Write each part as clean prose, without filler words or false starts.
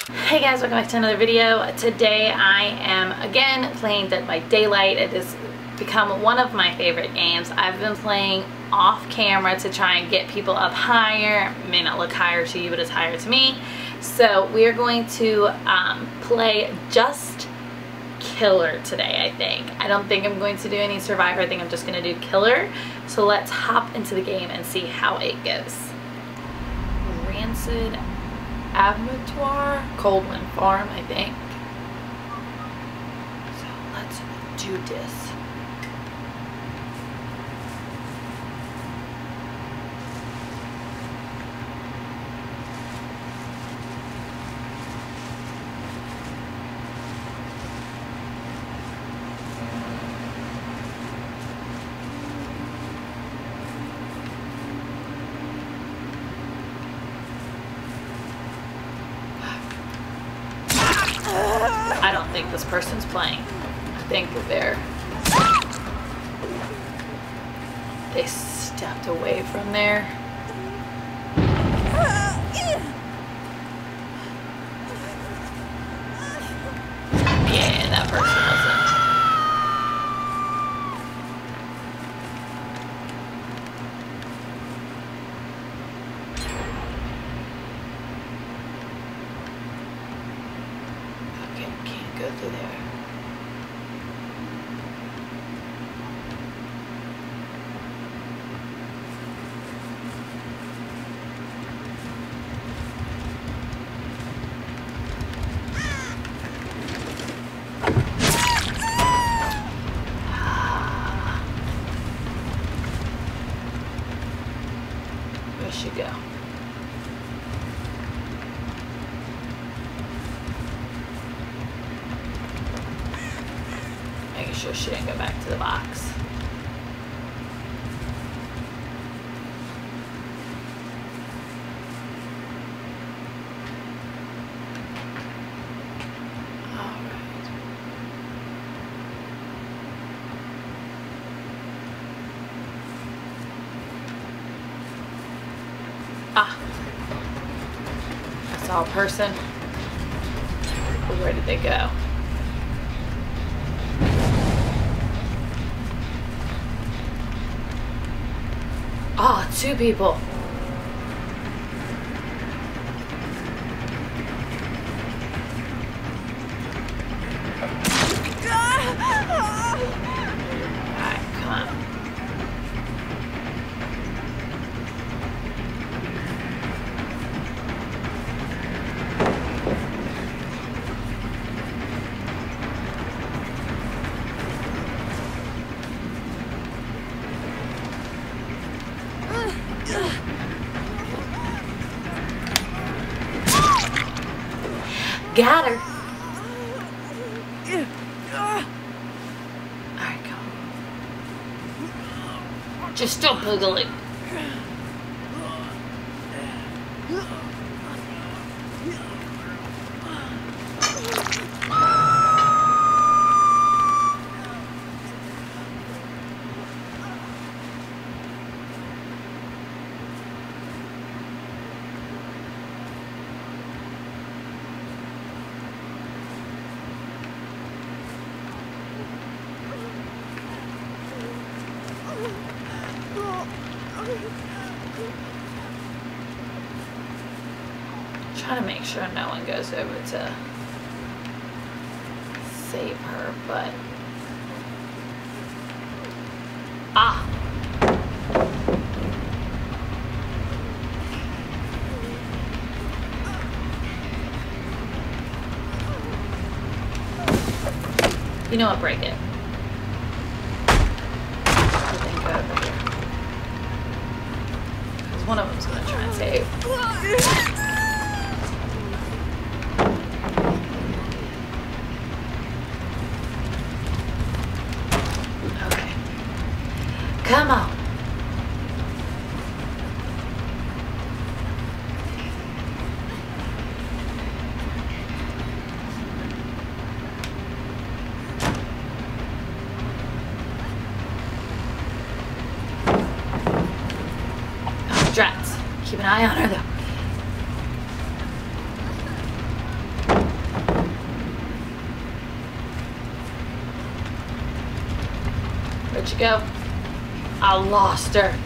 Hey guys, welcome back to another video. Today I am again playing Dead by Daylight. It has become one of my favorite games. I've been playing off camera to try and get people up higher. It may not look higher to you, but it's higher to me. So we are going to play just Killer today, I think. I don't think I'm going to do any Survivor. I think I'm just going to do Killer. So let's hop into the game and see how it goes. Rancid Abattoir, Coldwind Farm, I think. So let's do this. I don't think this person's playing. I think they stepped away from there. Yeah, that person wasn't. Go through there. Where should she go? Making sure she didn't go back to the box. Alright. Ah. I saw a person. Where did they go? Oh, two people. Alright, come on. Got her. Alright, come on. Just don't boogle it. Trying to make sure no one goes over to save her, but ah. You know what, break it. I think go over here. Because one of them's gonna try and save. Come on. Oh, drats. Keep an eye on her though. Where'd she go? I lost her.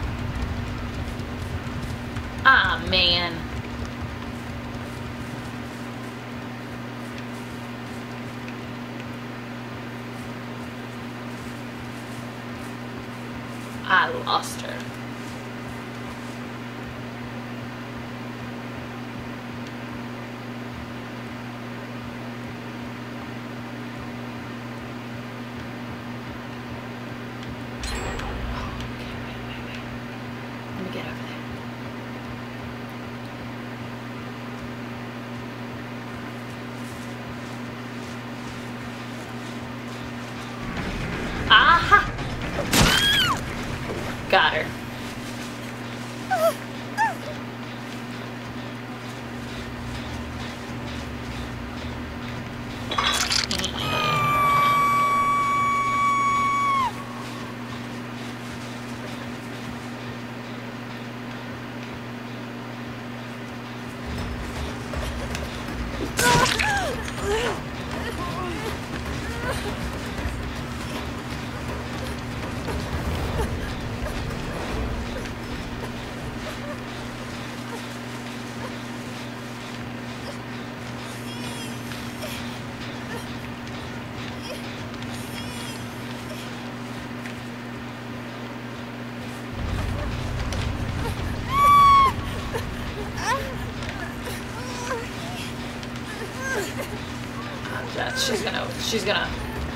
Ah, man. I lost her. Let me get over there. Aha! Got her. She's gonna.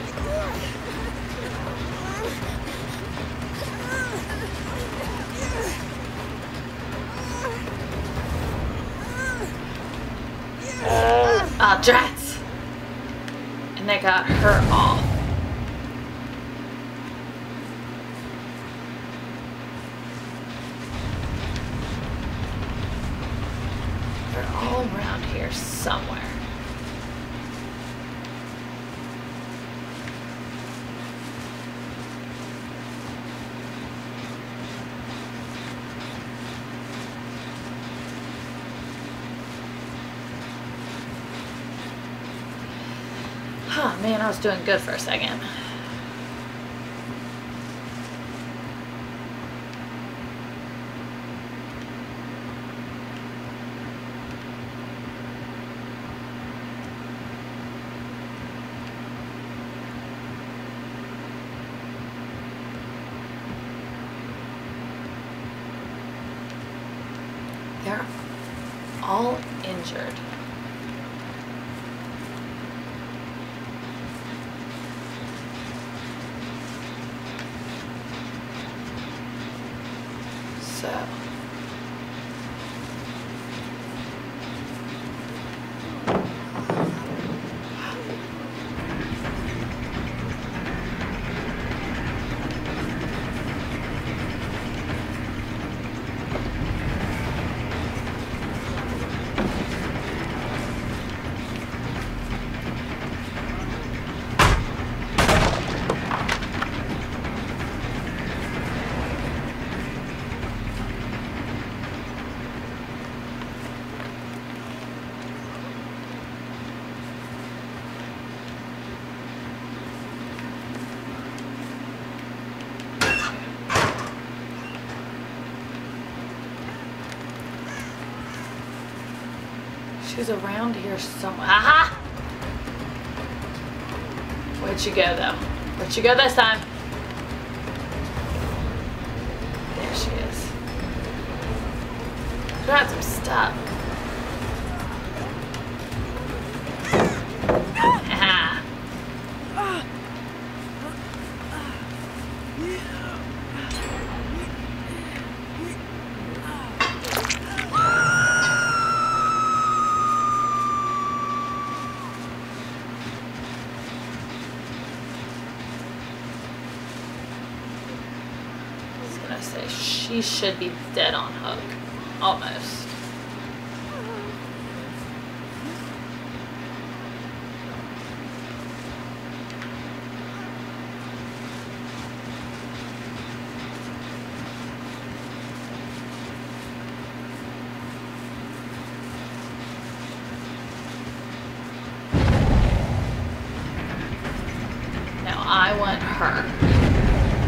Ah, drats! And they got her off. They're all around here somewhere. Oh man, I was doing good for a second. They're all injured. So she's around here somewhere. Aha! Where'd she go though? Where'd she go this time? There she is. Got some stuff. Aha! Say she should be dead on hook, almost. Now I want her.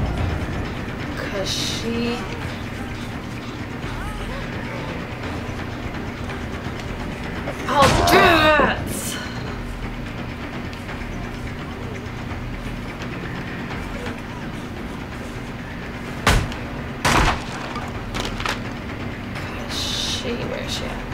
Cause she... Oh, damn it! Where's she at?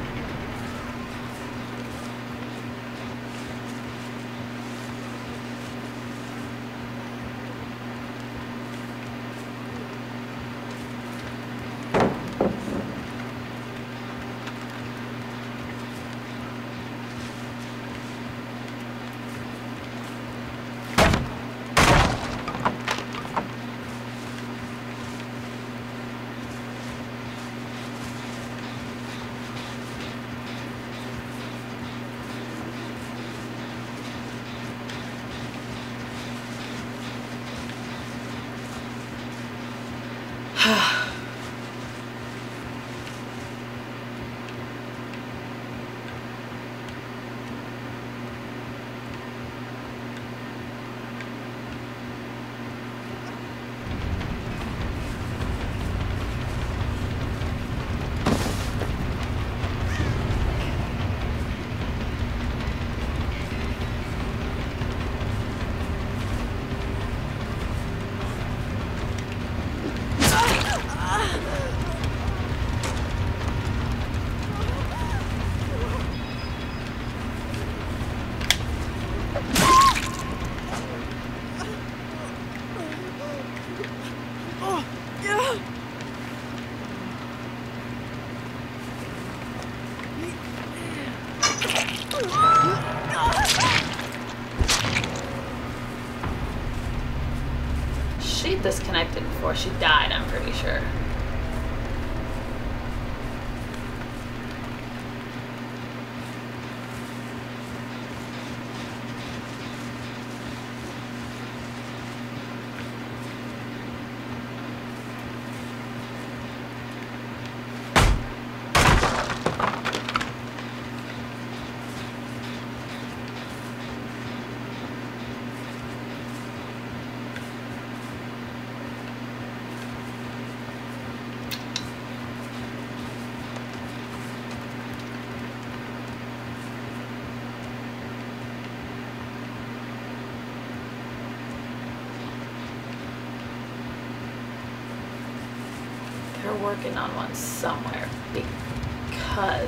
She disconnected before she died, I'm pretty sure. They're working on one somewhere because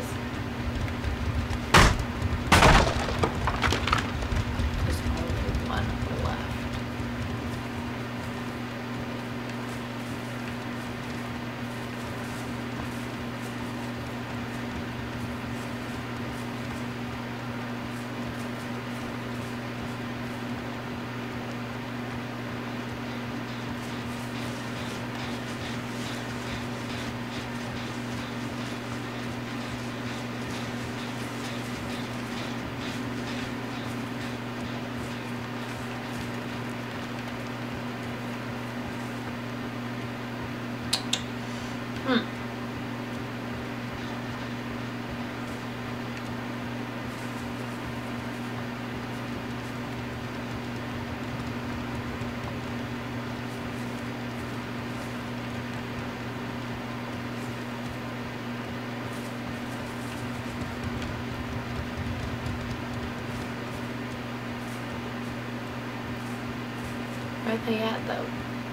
there's only one left. Where are they at though?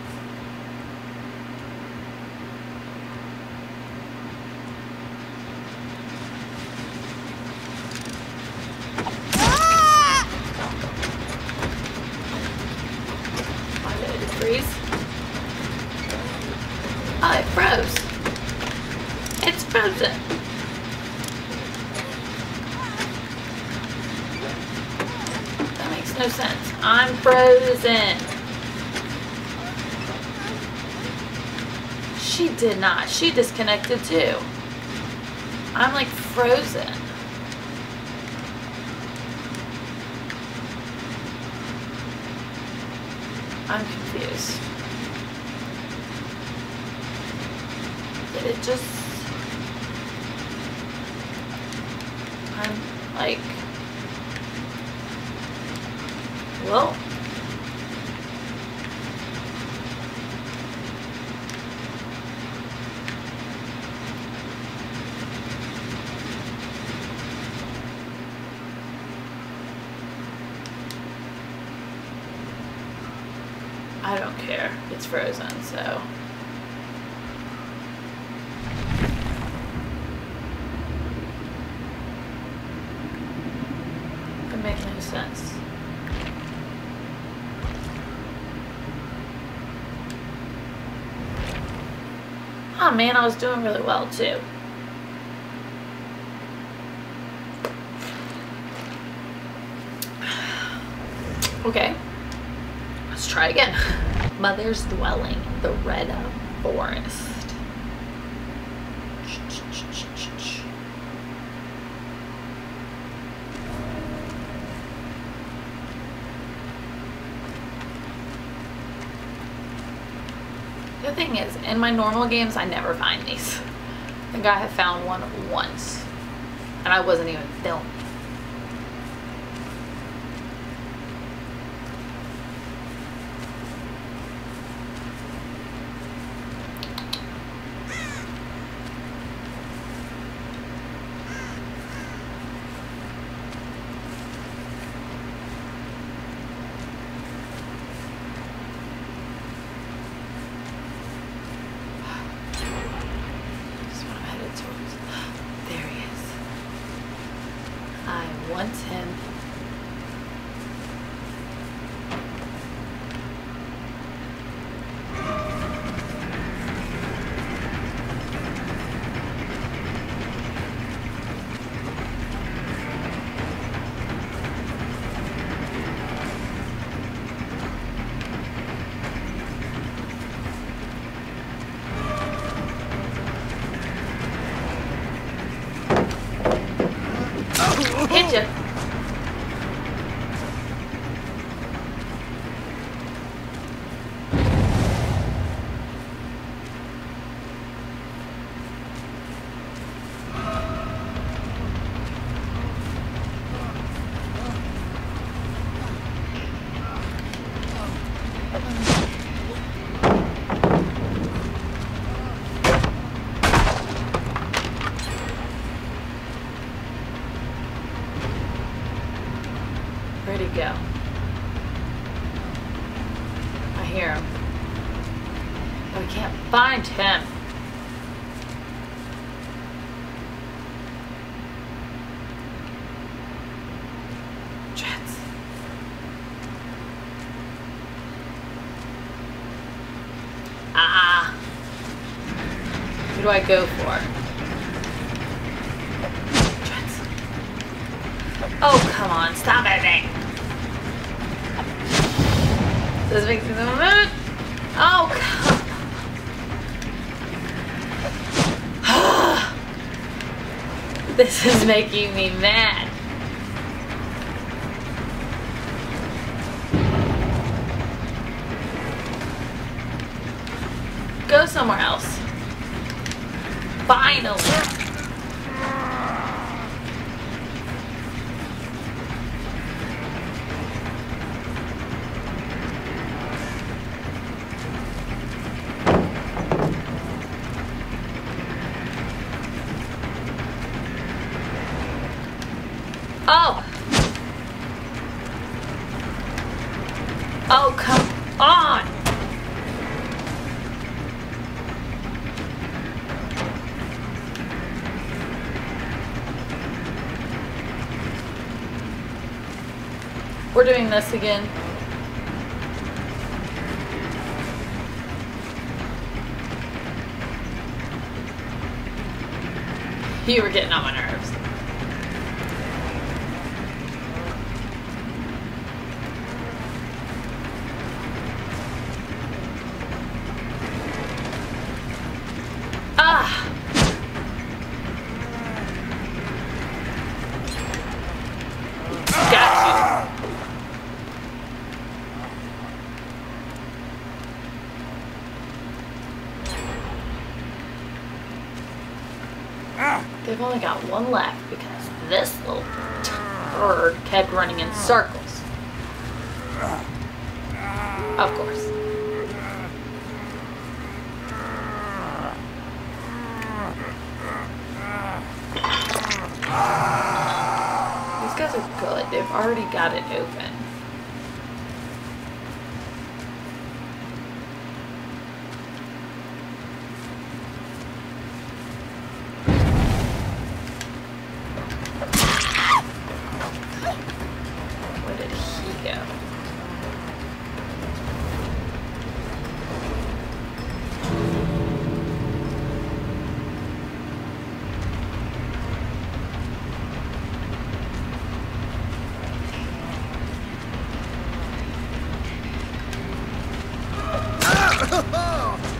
Why did it freeze? Oh, it froze. It's frozen. That makes no sense. I'm frozen. She did not. She disconnected too. I'm like frozen. I'm confused. Did it just... I'm like... Well... I don't care. It's frozen, so. It makes no sense. Oh man, I was doing really well too. Okay, let's try again. Mother's Dwelling, the Red Forest. The thing is, in my normal games, I never find these. I think I have found one once, and I wasn't even filming. Wants him. Hit you. Where'd he go? I hear him. But I can't find him. Jets. Who do I go for? Jets. Oh, come on. Stop it. This makes me so mad. Oh, come. This is making me mad. Go somewhere else. Finally. Oh. Oh, come on. We're doing this again. You were getting on my nerves. Ah! Got you. They've only got one left because this little turd kept running in circles. Of course. These guys are good. They've already got it open.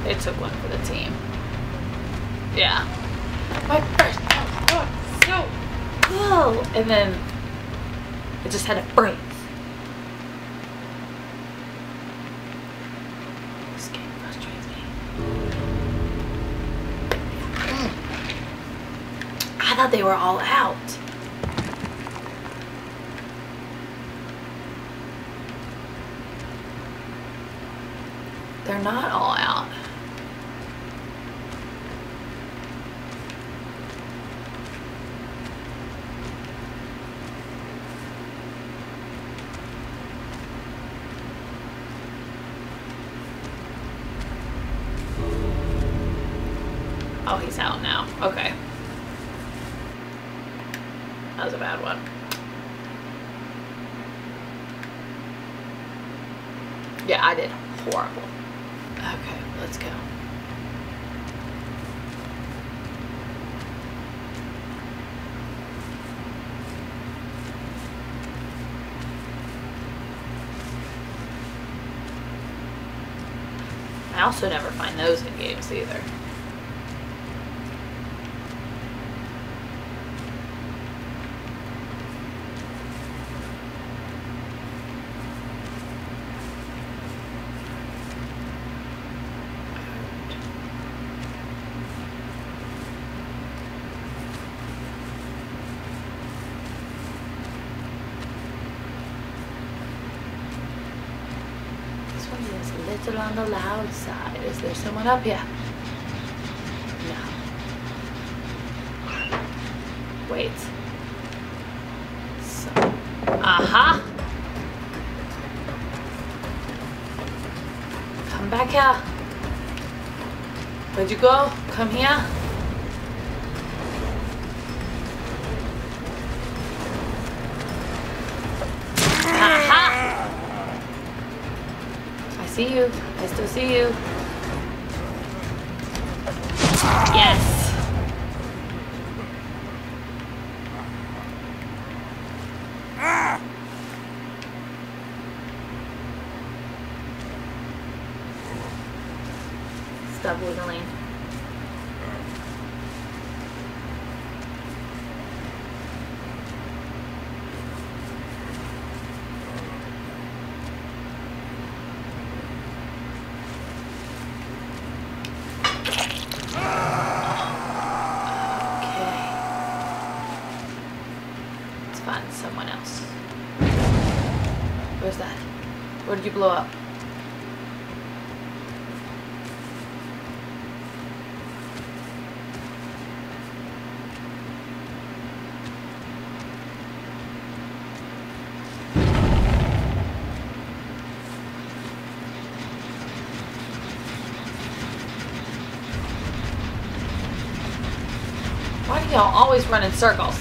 It took one for the team. Yeah. My first one was so cool. And then it just had a break. This game frustrates me. I thought they were all out. They're not all out. Oh, he's out now. Okay. That was a bad one. Yeah, I did horrible. Okay, let's go. I also never find those in games either. Is a little on the loud side. Is there someone up here? No. Wait. So, aha! Come back here. Where'd you go? Come here. Aha! I see you. I still see you. Yes! Stop wiggling. Find someone else. Where's that? Where did you blow up? Why do y'all always run in circles?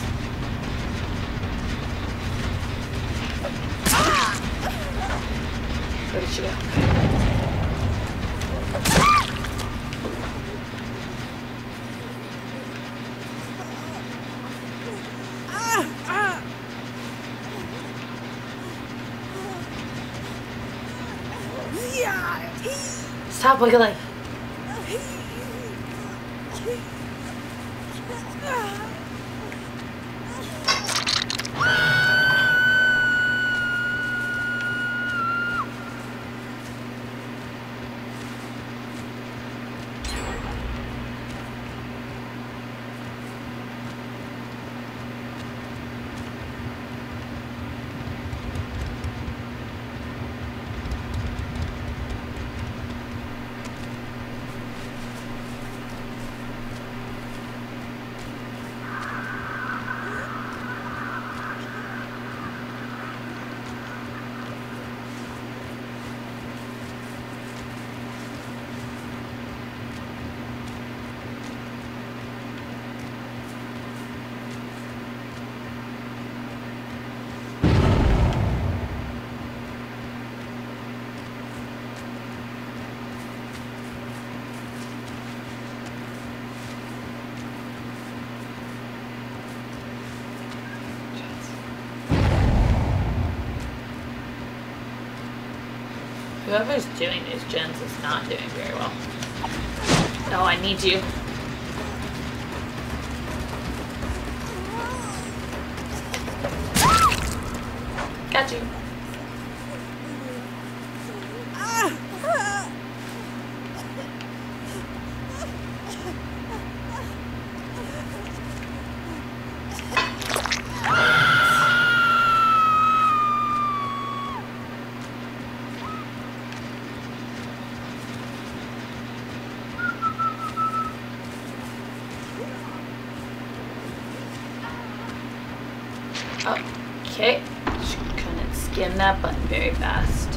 Where did she go? Stop wiggling. Whoever's doing these gens is not doing very well. Oh, I need you. Got you. Okay, just couldn't skim that button very fast.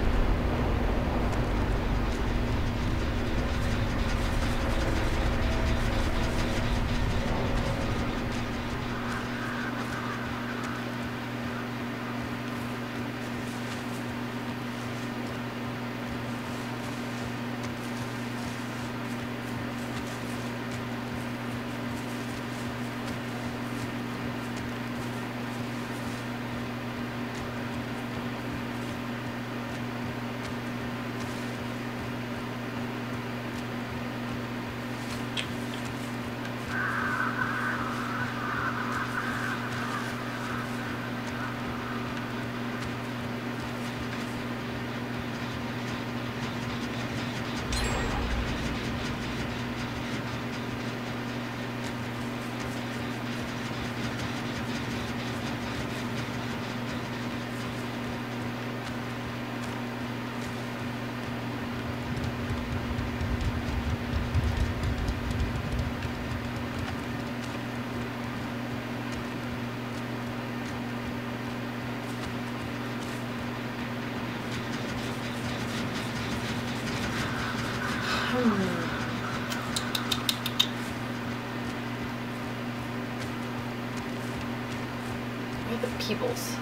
Where are the peoples?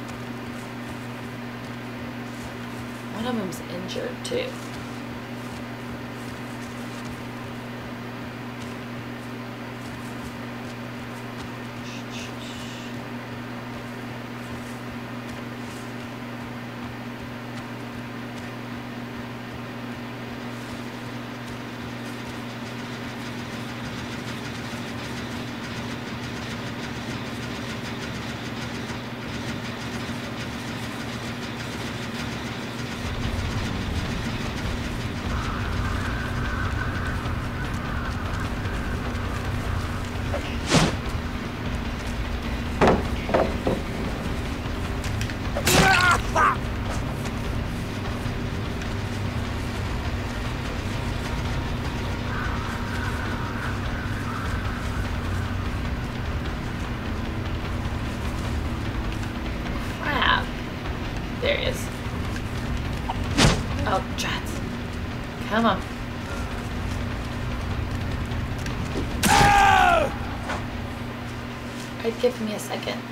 One of them's injured too. There he is. Oh, drats. Come on. Alright, give me a second.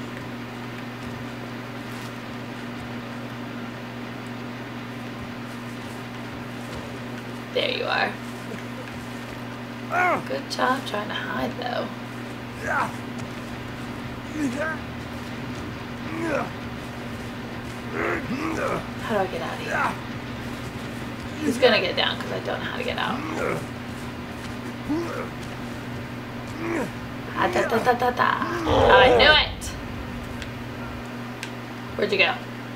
There you are. Good job trying to hide, though. How do I get out of here? He's gonna get down because I don't know how to get out. Ah, da, da, da, da, da. Oh, I knew it! Where'd you go?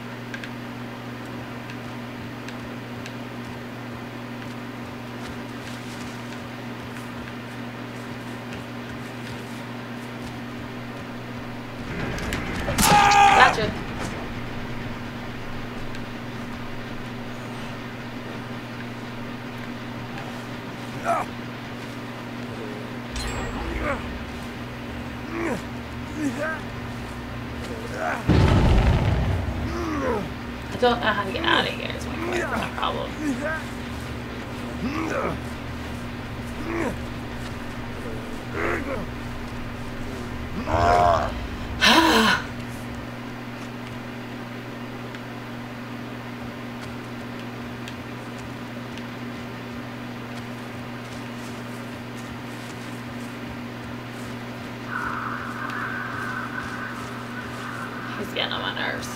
Gotcha. I don't know how to get out of here is my problem. He's getting on my nerves.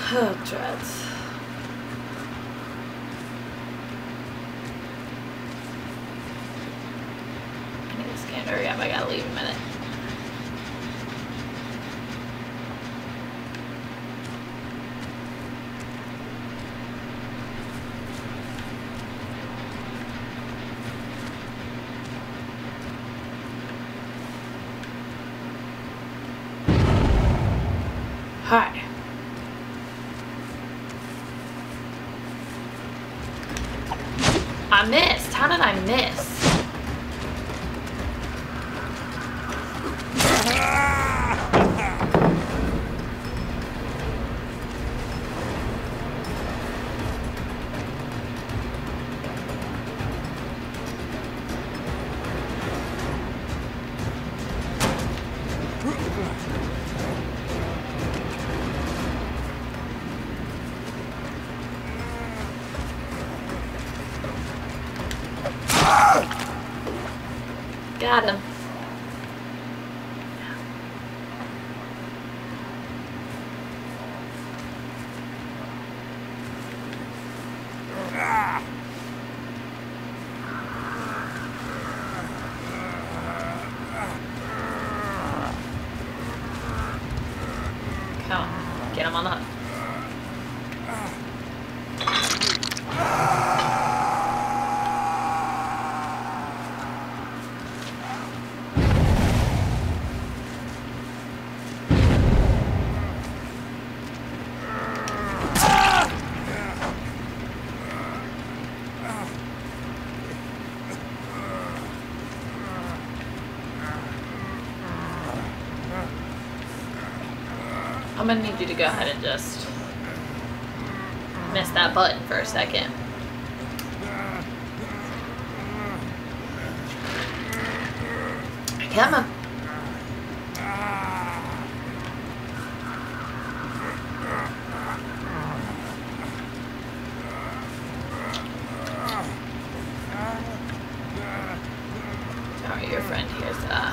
Oh, dreads. I need to scan. Hurry up, I gotta leave in a minute. Hi. I missed. How did I miss? Got him. Come on, get him on the hook. I'm gonna need you to go ahead and just miss that button for a second. Come on. Alright, your friend here's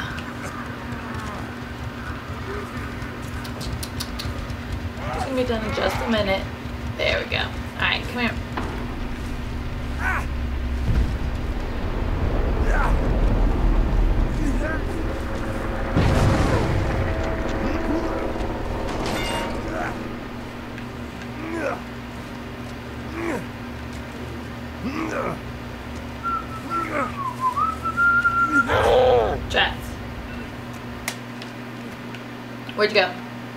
it's gonna be done in just a minute. There we go. Alright, come here. Jets. Where'd you go?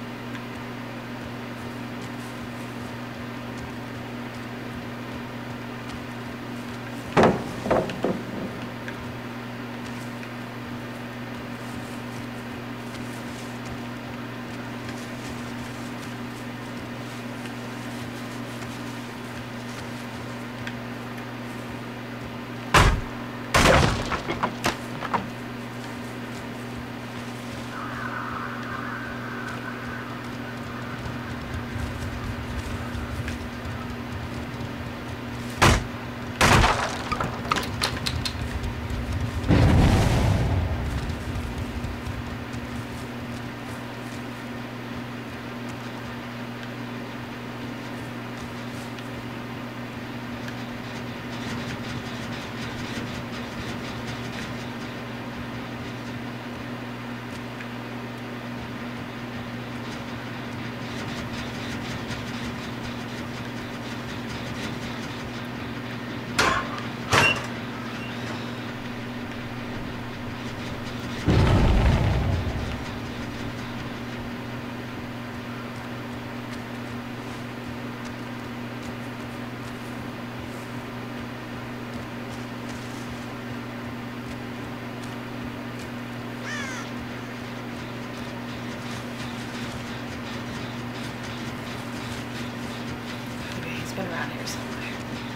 Around here somewhere.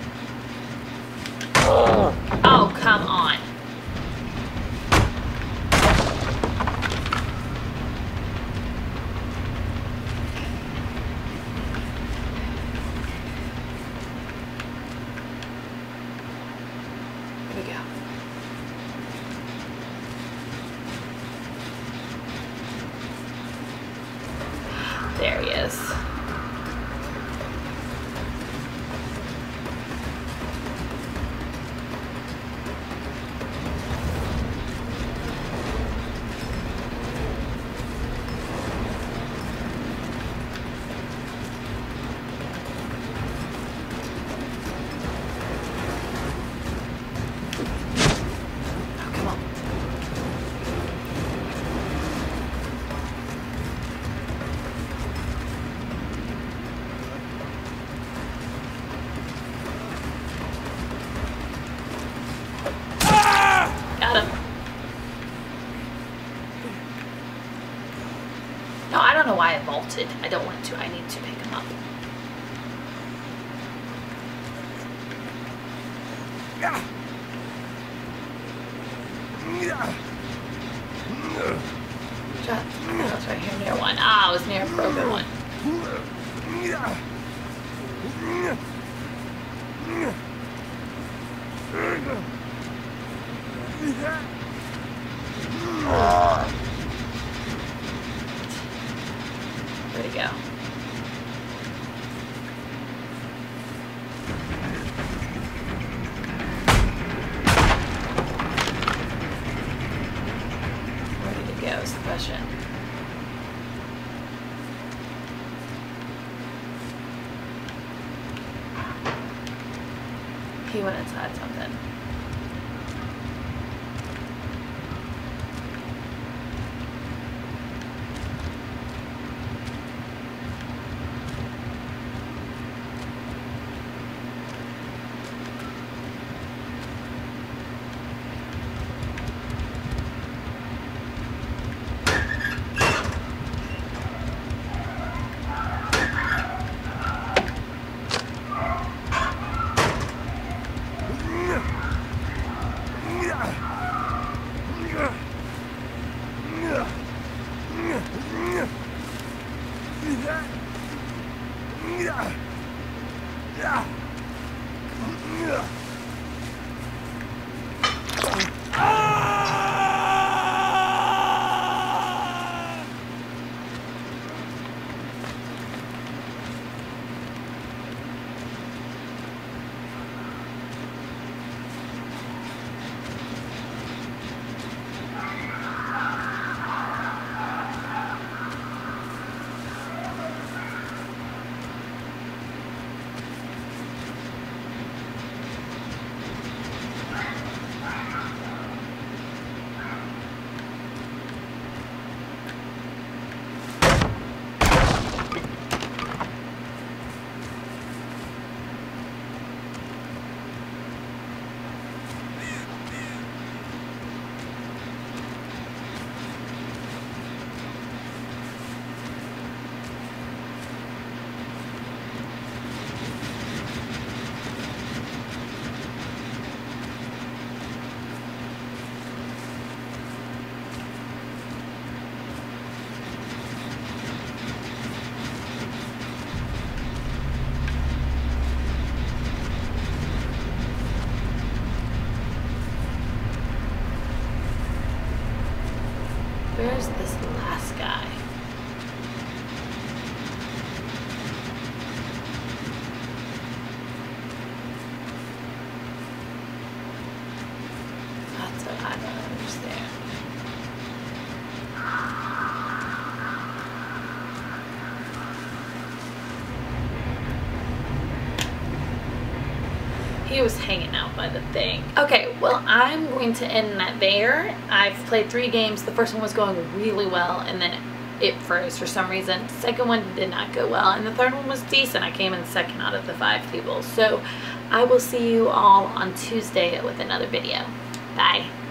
Oh, come on. Here we go. There he is. why I vaulted. I don't want to. I need to pick him up. I was right here near one. Ah, I was near a broken one. Where'd he go? Where did he go is the question. He went inside something. Where's this last guy? That's what I don't understand. He was hanging out by the thing. Okay, well, I'm going to end that there. I've played 3 games. The first one was going really well, and then it froze for some reason. The second one did not go well, and the third one was decent. I came in second out of the 5 people. So I will see you all on Tuesday with another video. Bye.